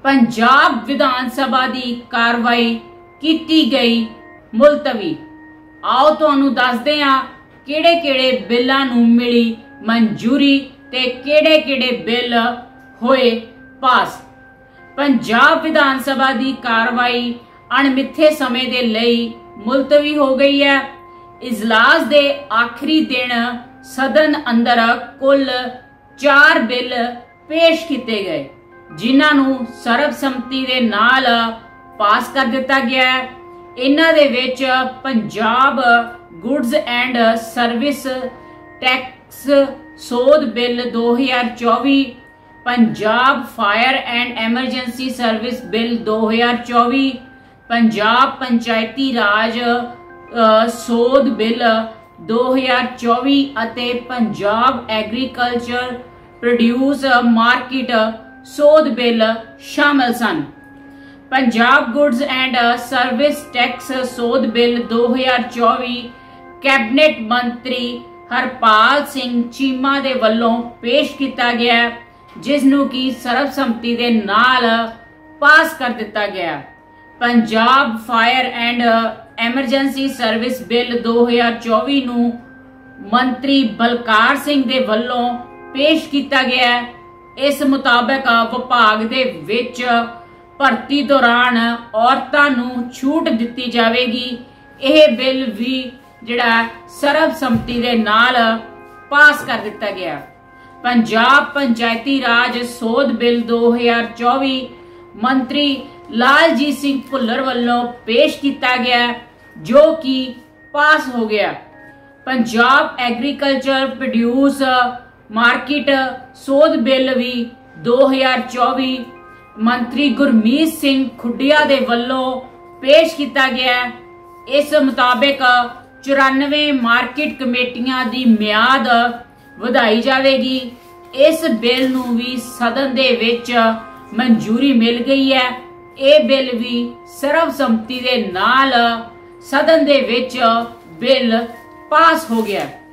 पंजाब विधान सभा की कार्रवाई की गई मुलतवी। आओ तुहानू दसदे हां किहड़े-किहड़े बिल्लां नू मिली मंजूरी ते किहड़े-किहड़े बिल होए पास। पंजाब विधान सभा की कार्रवाई अणमिथे समय के लिए मुलतवी हो गई है। इजलास के आखिरी दिन सदन अंदर कुल 4 बिल पेश किए गए जिन्हों सर्वसम्मति के नाल पास कर दिता गया है। इन्हां दे विच Punjab goods and service tax सोध bill 2024, Punjab fire and emergency service bill 2024, Punjab Panchayati Raj सोध बिल 2024 ਅਤੇ पंजाब एग्रीकल्चर प्रोड्यूस मार्केट सोध बिल शामिल सन। Punjab goods and service tax सोध बिल 2024 कैबिनेट मंत्री हरपाल सिंह चीमा दे वल्लों पेश किया गया जिसनों की सर्वसम्मति के नाल पास कर दिता गया। Punjab fire and emergency service bill 2024 नू मंत्री बलकार सिंह दे वल्लों पेश किया गया। इस मुताबिक विभाग दे विच भर्ती दौरान औरतां नू छूट दिती जाएगी। यह बिल भी जिहड़ा सर्वसम्मति दे नाल पास कर दिता गया। पंजाब पंचायती राज सोध बिल 2024 मंत्री लालजीत सिंह भुल्लर वल्लों पेश किया गया जो कि पास हो गया। पंजाब एग्रीकल्चर प्रोड्यूस मार्केट सोध बिल भी 2024 मंत्री गुरमीत सिंह खुडिया दे वल्लों पेश किया गया। इस मुताबिक 94 मार्केट कमेटियां दी म्याद वधाई जाएगी। इस बिल नू भी सदन दे विच मंजूरी मिल गई है। यह बिल भी सर्वसम्मति दे नाल सदन दे विच बिल पास हो गया।